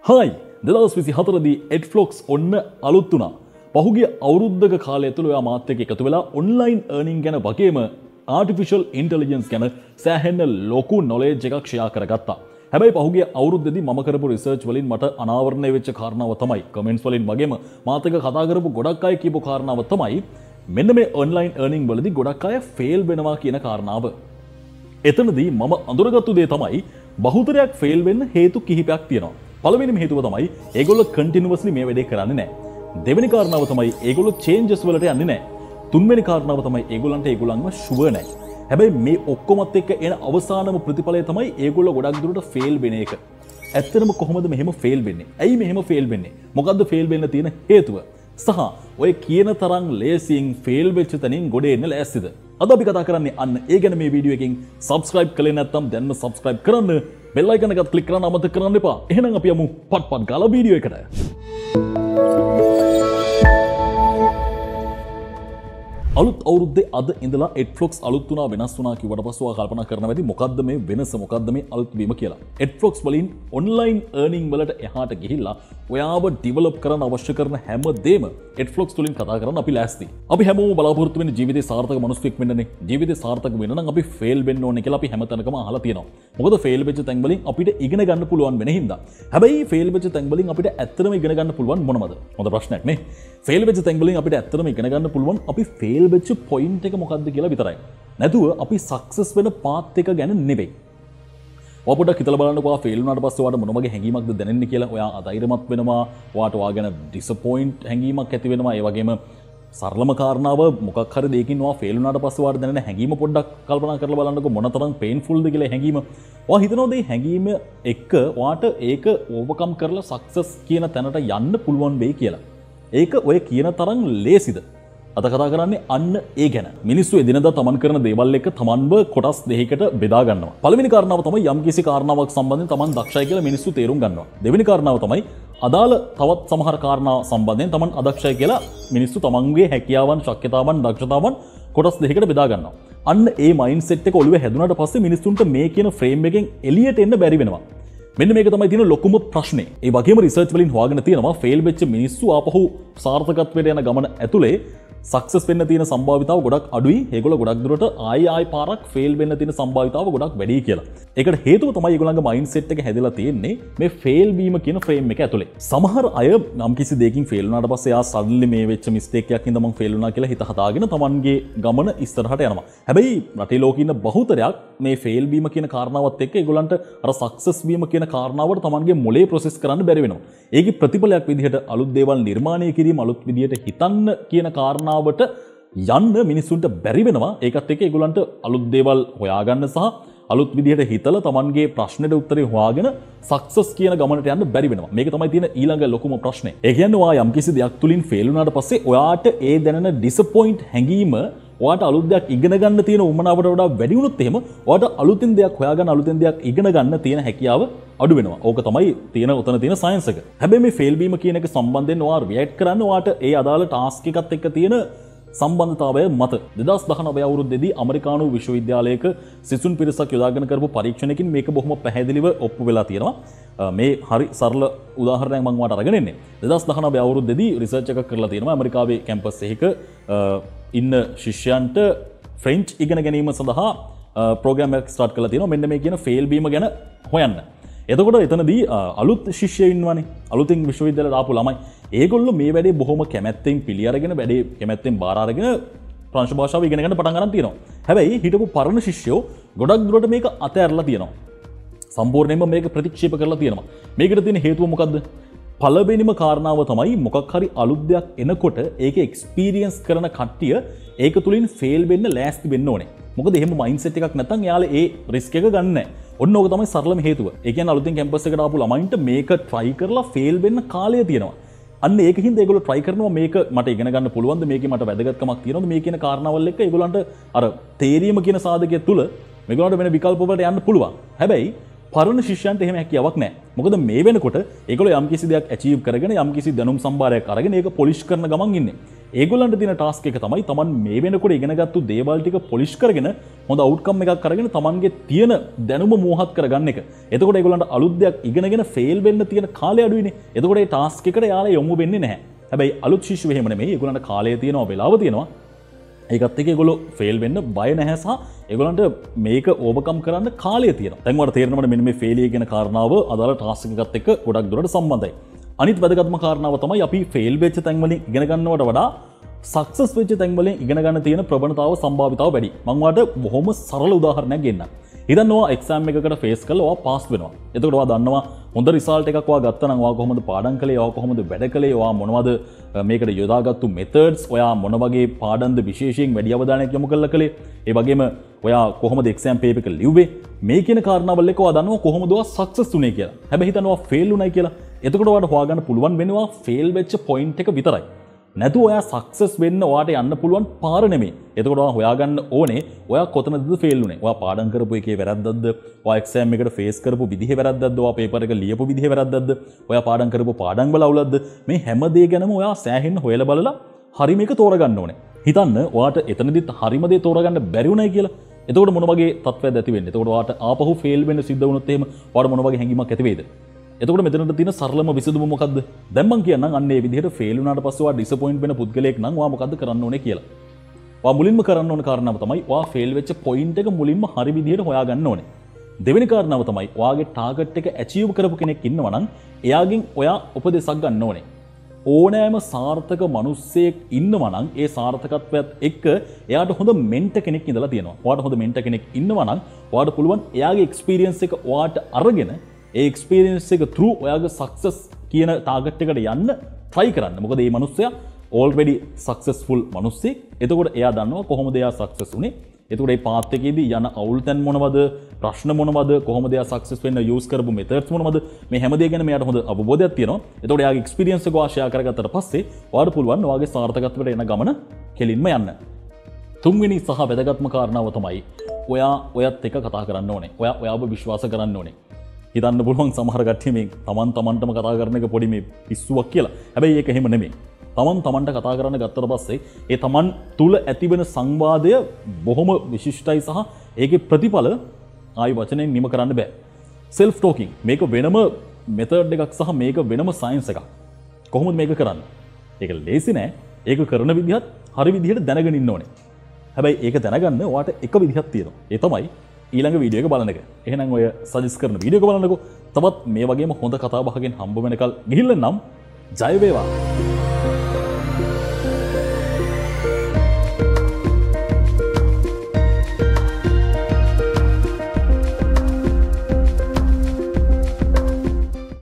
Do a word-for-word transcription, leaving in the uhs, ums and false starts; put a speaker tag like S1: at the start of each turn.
S1: හයි දෙදහස් විසිහතර දී Edflox ඔන්න අලුත් වුණා. පහුගිය අවුරුද්දක කාලය තුළ ඔයා මාත් එක්ක එකතු වෙලා ඔන්ලයින් earning ගැන වගේම artificial intelligence ගැන සෑහෙන ලොකු knowledge එකක් share කරගත්තා. හැබැයි පහුගිය අවුරුද්දේදී මම කරපු research වලින් මට අනාවරණය වෙච්ච කාරණාව තමයි comments වලින් වගේම මාත් එක්ක කතා කරපු ගොඩක් අය කියපු කාරණාව තමයි මෙන්න මේ online earning වලදී ගොඩක් අය fail වෙනවා කියන කාරණාව. එතනදී මම අඳුරගත්තු දේ තමයි බහුතරයක් fail වෙන්න හේතු කිහිපයක් තියෙනවා. පළවෙනිම හේතුව තමයි ඒගොල්ලෝ continuously මේ වැඩේ කරන්නේ නැහැ. දෙවෙනි කාරණාව තමයි ඒගොල්ලෝ changes වලට යන්නේ නැහැ. තුන්වෙනි කාරණාව තමයි ඒගොල්ලන්ට ඒගොල්ලන්ව sure නැහැ. හැබැයි මේ ඔක්කොමත් එක්ක එන අවසානම ප්‍රතිඵලය තමයි ඒගොල්ලෝ ගොඩක් දුරට fail වෙන එක. ඇත්තටම කොහොමද මෙහෙම fail වෙන්නේ? ඇයි මෙහෙම fail වෙන්නේ? මොකද්ද fail වෙන්න තියෙන හේතුව? සහ ඔය කියන තරම් ලේසියෙන් fail වෙච්ච තැනින් ගොඩ එන්න ලෑස්තිද? අද අපි කතා කරන්නේ අන්න ඒ ගැන මේ වීඩියෝ එකෙන්. subscribe කළේ නැත්නම් දැන්ම subscribe කරන්න. bell icon එකත් click කරන්න අමතක කරන්න එපා. එහෙනම් අපි යමු පට් පට් ගාලා වීඩියෝ එකට. අලුත් අවුරුද්දේ අද ඉඳලා Edflox අලුත් වුණා වෙනස් වුණා කිව්වට පස්සේ ඔයා කල්පනා කරනවා ඇති මොකද්ද මේ වෙනස, මොකද්ද මේ අලුත් වීම කියලා. Edflox වලින් online earning වලට එහාට ගිහිල්ලා ඔයාව develop කරන්න අවශ්‍ය කරන හැම දෙම Edflox තුලින් කතා කරන්න අපි ලෑස්ති. අපි හැමෝම බලාපොරොත්තු වෙන්නේ ජීවිතේ සාර්ථක මිනිස්සෙක් වෙන්නනේ. ජීවිතේ සාර්ථක වෙන්න නම් අපි fail වෙන්න ඕනේ කියලා අපි හැමතැනකම අහලා තියෙනවා. මොකද fail වෙච්ච තැන් වලින් අපිට ඉගෙන ගන්න පුළුවන් වෙන හින්දා. හැබැයි fail වෙච්ච තැන් වලින් අපිට ඇත්තටම ඉගෙන ගන්න පුළුවන් මොනවද? හොඳ ප්‍රශ්නයක් නේ. fail වෙච්ච තැන් වලින් අපිට ඇත්තටම ඉගෙන ගන්න පුළුවන් අපි fail වෙච්ච point එක මොකක්ද කියලා විතරයි. නැතුව අපි success වෙන path එක ගැන නෙවෙයි. ඔයා පොඩ්ඩක් හිතලා බලන්නකෝ ඔයා fail වුණාට පස්සේ ඔයාට මොන වගේ හැඟීමක්ද දැනෙන්නේ කියලා. ඔයා අධෛර්යමත් වෙනවා. ඔයාට ඔයා ගැන disappoint හැඟීමක් ඇති වෙනවා. ඒ වගේම සරලම කාරණාව මොකක් හරි දෙයකින් ඔයා fail වුණාට පස්සේ ඔයාට දැනෙන හැඟීම පොඩ්ඩක් කල්පනා කරලා බලන්නකෝ මොනතරම් painful ද කියලා හැඟීම. ඔයා හිතනවාද මේ හැඟීම එක්ක ඔයාට ඒක overcome කරලා success කියන තැනට යන්න පුළුවන් වෙයි කියලා. ඒක ඔය කියන තරම් ලේසිද? අද කතා කරන්නේ අන්න ඒ ගැන. මිනිස්සු එදිනදා තමන් කරන දේවල් එක්ක තමන්ව කොටස් දෙකකට බෙදා ගන්නවා. පළවෙනි කාරණාව තමයි යම්කිසි කාරණාවක් සම්බන්ධයෙන් තමන් දක්ෂයි කියලා මිනිස්සු තේරුම් ගන්නවා. දෙවෙනි කාරණාව තමයි අදාළ තවත් සමහර කාරණා සම්බන්ධයෙන් තමන් අදක්ෂයි කියලා මිනිස්සු තමන්ගේ හැකියාවන්, ශක්්‍යතාවන්, දක්ෂතාවන් කොටස් දෙකකට බෙදා ගන්නවා. අන්න ඒ මයින්ඩ්සෙට් එක ඔළුවේ හැදුනාට පස්සේ මිනිස්සුන්ට මේ කියන ෆ්‍රේම් එකෙන් එළියට එන්න බැරි වෙනවා. මෙන්න මේක තමයි තියෙන ලොකුම ප්‍රශ්නේ. ඒ වගේම රිසර්ච් වලින් හොයාගෙන තියෙනවා ෆේල් වෙච්ච මිනිස්සු ආපහු සාර්ථකත්වයට යන ගමන ඇතුලේ සක්සස් වෙන්න තියෙන සම්භාවිතාව ගොඩක් අඩුයි. ඒගොල්ලෝ ගොඩක් දුරට ආයි ආයි පාරක් ෆේල් වෙන්න තියෙන සම්භාවිතාව ගොඩක් වැඩි කියලා. ඒකට හේතුව තමයි ඒගොල්ලන්ගේ මයින්ඩ් සෙට් එක හැදලා තියෙන්නේ මේ ෆේල් වීම කියන ෆ්‍රේම් එක ඇතුලේ. සමහර අය නම් කිසි දෙයකින් ෆේල් වුණාට පස්සේ ආ සඩන්ලි මේ වෙච්ච මිස්ටේක් එකක් ඉඳන් මම ෆේල් වුණා කියලා හිත හදාගෙන තමන්ගේ ගමන ඉස්සරහට යනවා. හැබැයි රටේ ලෝකේ ඉන්න බහුතරයක් මේ ෆේල් වීම කියන කාරණාවත් එක්ක ඒගොල්ලන්ට අර සක්සස් වීම කියන කාරණාවට තමන්ගේ මොලේ ප්‍රොසෙස් කරන්න බැරි වෙනවා. ඒකේ ප්‍රතිඵලයක් විදිහට අලුත් දේවල් නිර්මාණය කිරීම, අලුත් විදිහට හිතන්න කියන කාරණාවට යන්න මිනිස්සුන්ට බැරි වෙනවා. ඒකත් එක්ක ඒගොල්ලන්ට අලුත් දේවල් හොයාගන්න සහ අලුත් විදිහට හිතලා තමන්ගේ ප්‍රශ්නෙට උත්තරේ හොයාගෙන සක්සස් කියන ගමනට යන්න බැරි වෙනවා. මේක තමයි තියෙන ඊළඟ ලොකුම ප්‍රශ්නේ. ඒ කියන්නේ ඔයා යම්කිසි දෙයක් තුලින් ෆේල් වුණාට පස්සේ ඔයාට ඒ දැනෙන ඩිසපොයින්ට් හැඟීම ඔයාට අලුත් දෙයක් ඉගෙන ගන්න තියෙන උමනාවට වඩා වැඩි වුණොත් එහෙම ඔයාට අලුතින් දෙයක් හොයාගන්න, අලුතින් දෙයක් ඉගෙන ගන්න තියෙන හැකියාව අඩු වෙනවා. ඕක තමයි තියෙන උතන තියෙන සයන්ස් එක. හැබැයි මේ ෆේල් වීම කියන එක සම්බන්ධයෙන් ඔයා රියැක්ට් කරන්න ඔයාට ඒ අදාළ ටාස්ක් එකත් එක්ක තියෙන සම්බන්ධතාවය මත දෙදහස් දහනවය අවුරුද්දේදී ඇමරිකානු විශ්වවිද්‍යාලයක සිසුන් පිරිසක් යොදාගෙන කරපු පරීක්ෂණයකින් මේක බොහොම පැහැදිලිව ඔප්පු වෙලා තියෙනවා. මේ හරි සරල උදාහරණයක් මම ඔයාලට අරගෙන එන්නේ. දෙදහස් දහනවය අවුරුද්දේදී රිසර්ච් එකක් කරලා තියෙනවා ඇමරිකාවේ කැම්පස් එකක ඉන්න ශිෂ්‍යයන්ට ෆ්‍රෙන්ච් ඉගෙන ගැනීම සඳහා ප්‍රෝග්‍රෑම් එකක් ස්ටාර්ට් කරලා තියෙනවා. මෙන්න මේ කියන ෆේල් වීම ගැන හොයන්න. එතකොට එතනදී අලුත් ශිෂ්‍යයෝ ඉන්නවනේ. අලුතින් විශ්වවිද්‍යාලයට ආපු ළමයි. ඒගොල්ලෝ මේ වැඩේ බොහොම කැමැත්තෙන් පිළි අරගෙන වැඩේ කැමැත්තෙන් බාර අරගෙන ප්‍රංශ භාෂාව ඉගෙන ගන්න පටන් ගන්න තියෙනවා. හැබැයි හිටපු පරණ ශිෂ්‍යයෝ ගොඩක් දුරට මේක අතහැරලා තියෙනවා. සම්පූර්ණයෙන්ම මේක ප්‍රතික්ෂේප කරලා තියෙනවා. මේකට තියෙන හේතුව මොකද්ද? පළවෙනිම කාරණාව තමයි මොකක් හරි අලුත් දෙයක් එනකොට ඒක එක්ස්පීරියන්ස් කරන කට්ටිය ඒක තුලින් ෆේල් වෙන්න ලෑස්ති වෙන්න ඕනේ. මොකද එහෙම මයින්ඩ්සෙට් එකක් නැත්නම් එයාලා ඒ රිස්ක් එක ගන්න නැහැ. ඔන්න ඕක තමයි සරලම හේතුව. ඒ කියන්නේ අලුතින් කැම්පස් එකට ආපු ළමයින්ට මේක try කරලා ෆේල් වෙන්න කාලය තියෙනවා. අන්න ඒකින්ද ඒගොල්ලෝ try කරනවා මේක මට ඉගෙන ගන්න පුළුවන්ද, මේකේ මට වැදගත්කමක් තියෙනවද, මේ කියන කාරණාවල් එක්ක ඒගොල්ලන්ට අර තේරීම කියන සාධකය තුල මේගොල්ලන්ට වෙන විකල්ප වලට යන්න පුළුවන්. හැබැයි පරණ ශිෂ්‍යයන්ට එහෙම හැකියාවක් නැහැ. මොකද මේ වෙනකොට ඒගොල්ලෝ යම්කිසි දෙයක් achieve කරගෙන යම්කිසි දැනුම් සම්භාරයක් අරගෙන ඒක polish කරන ගමන් ඉන්නේ. ඒගොල්ලන්ට තියෙන ටාස්ක් එක තමයි තමන් මේ වෙනකොට ඉගෙනගත්තු දේවල් ටික පොලිෂ් කරගෙන හොඳ අවුට්කම් එකක් අරගෙන තමන්ගේ තියෙන දැනුම මෝහත් කරගන්න එක. එතකොට ඒගොල්ලන්ට අලුත් දෙයක් ඉගෙනගෙන ෆේල් වෙන්න තියෙන කාලය අඩුයිනේ. එතකොට ඒ ටාස්ක් එකට යාලා යොමු වෙන්නේ නැහැ. හැබැයි අලුත් ශිෂ්‍යව එහෙම නෙමෙයි. ඒගොල්ලන්ට කාලය තියෙනවා, වෙලාව තියෙනවා. ඒකත් එක්ක ඒගොල්ලෝ ෆේල් වෙන්න බය නැහැ සහ ඒගොල්ලන්ට මේක ඕවර්කම් කරන්න කාලය තියෙනවා. දැන් ඔයාලට තේරෙනවද මෙන්න මේ ෆේලියර් කියන කාරණාව අදාළ ටාස්ක් එකත් එක්ක ගොඩක් දුරට සම්බන්ධයි. අනිත් වැදගත්ම කාරණාව තමයි අපි ෆේල් වෙච්ච තැන් වලින් ඉගෙන ගන්නවට වඩා සක්සස් වෙච්ච තැන් වලින් ඉගෙන ගන්න තියෙන ප්‍රවණතාව සම්භාවිතාව වැඩි. මම ඔයාලට බොහොම සරල උදාහරණයක් ගෙන්නම්. හිතන්න ඔයා එක්සෑම් එකකට ෆේස් කරලා ඔයා පාස් වෙනවා. එතකොට ඔයා දන්නවා හොඳ රිසල්ට් එකක් ඔයා ගත්තා නම් ඔයා කොහොමද පාඩම් කළේ, ඔයා කොහොමද වැඩ කළේ, ඔයා මොනවද මේකට යොදාගත්තු මෙතඩ්ස්, ඔයා මොන වගේ පාඩම්ද විශේෂයෙන් වැඩි අවධානයක් යොමු කරලා කළේ, ඒ වගේම ඔයා කොහොමද එක්සෑම් පේපර් එක ලිව්වේ, මේ කියන කාරණාවල් එක ඔයා දන්නවා කොහොමද ඔයා සක්සස් වුනේ කියලා. හැබැයි හිතන්න ඔයා ෆේල් වුණයි කියලා. එතකොට ඔයාට හොයාගන්න පුළුවන් වෙනවා ෆේල් වෙච්ච පොයින්ට් එක විතරයි. නැතු ඔයා සක්සස් වෙන්න ඔයාට යන්න පුළුවන් පාර නෙමෙයි. එතකොට ඔයා හොයාගන්න ඕනේ ඔයා කොතනද ෆේල් වුනේ. ඔයා පාඩම් කරපු එකේ වැරද්දක්ද? ඔයා එක්සෑම් එකට ෆේස් කරපු විදිහේ වැරද්දක්ද? ඔයා පේපර් එක ලියපු විදිහේ වැරද්දක්ද? ඔයා පාඩම් කරපු පාඩම් වල අවුලක්ද? මේ හැම දේ ගැනම ඔයා සෑහෙන්න හොයලා බලලා හරිම එක තෝරගන්න ඕනේ. හිතන්න ඔයාට එතනදිත් හරිම දේ තෝරගන්න බැරි වුණයි කියලා. එතකොට මොන වගේ තත්ත්වයක්ද ඇති වෙන්නේ? එතකොට ඔයාට ආපහු ෆේල් වෙන්න සිද්ධ වුණොත් එහෙම ඔයාට මොන වගේ හැඟීමක් ඇති වෙයිද? එතකොට මෙතනට තියෙන සරලම විසඳුම මොකද්ද? දැන් මම කියන්නම් අන්න ඒ විදිහට ෆේල් වුණාට පස්සේ ඔයා ඩිසපොයින්ට් වෙන පුද්ගලයෙක් නම් ඔයා මොකද්ද කරන්න ඕනේ කියලා. ඔයා මුලින්ම කරන්න ඕන කාරණාව තමයි ඔයා ෆේල් වෙච්ච පොයින්ට් එක මුලින්ම හරි විදිහට හොයාගන්න ඕනේ. දෙවෙනි කාරණාව තමයි ඔයාගේ ටාගට් එක ඇචීව් කරපු කෙනෙක් ඉන්නවා නම් එයාගෙන් ඔයා උපදෙසක් ගන්න ඕනේ. ඕනෑම සාර්ථක මිනිස්සෙක් ඉන්නවා නම් ඒ සාර්ථකත්වයත් එක්ක එයාට හොඳ මෙන්ටර් කෙනෙක් ඉඳලා තියෙනවා. ඔයාට හොඳ මෙන්ටර් කෙනෙක් ඉන්නවා නම් ඔයාට පුළුවන් එයාගේ එක්ස්පීරියන්ස් එක ඔයාට අරගෙන ඒ එක්ස්පීරියන්ස් එක through ඔයාගේ සක්සස් කියන ටාගට් එකට යන්න try කරන්න. මොකද මේ මිනිස්සයා already successful මිනිස්සෙක්. එතකොට එයා දන්නවා කොහොමද එයා සක්සස් වුනේ. එතකොට මේ පාත් එකේදී යන අවුල් තැන් මොනවද, ප්‍රශ්න මොනවද, කොහොමද එයා සක්සස් වෙන්න යූස් කරපු මෙතඩ්ස් මොනවද, මේ හැම දෙයක් ගැන මෙයාට හොඳ අවබෝධයක් තියෙනවා. එතකොට එයාගේ එක්ස්පීරියන්ස් එක ඔයා ෂෙයා කරගත්තට පස්සේ ඔයාට පුළුවන් ඔයාගේ සාර්ථකත්වයට එන ගමන කෙලින්ම යන්න. තුන්වෙනි සහ වැදගත්ම කාරණාව තමයි ඔයා ඔයත් එක්ක කතා කරන්න ඕනේ. ඔයා ඔයාව විශ්වාස කරන්න ඕනේ. හිතන්න පුළුවන් සමහර කට්ටිය මේ තමන් තමන්ටම කතා කරන එක පොඩි මේ පිස්සුවක් කියලා. හැබැයි ඒක එහෙම නෙමෙයි. තමන් තමන්ට කතා කරන්න ගත්තට පස්සේ ඒ තමන් තුල ඇතිවෙන සංවාදය බොහොම විශිෂ්ටයි සහ ඒකේ ප්‍රතිඵල ආයි වචනෙන් නිම කරන්න බෑ. self talking මේක වෙනම මෙතඩ් එකක් සහ මේක වෙනම සයන්ස් එකක්. කොහොමද මේක කරන්නේ? ඒක ලේසි නෑ. ඒක කරන විදිහත් හරි විදිහට දැනගෙන ඉන්න ඕනේ. හැබැයි ඒක දැනගන්න ඔයාට එක විදිහක් තියෙනවා. ඒ තමයි ඊළඟ වීඩියෝ එක බලන එක. එහෙනම් ඔය සජෙස්ට් කරන වීඩියෝ එක බලන්නකෝ. තවත් මේ වගේම හොඳ කතා බහකින් හම්බ වෙනකල් ගිහිල්ලා නම් ජය වේවා.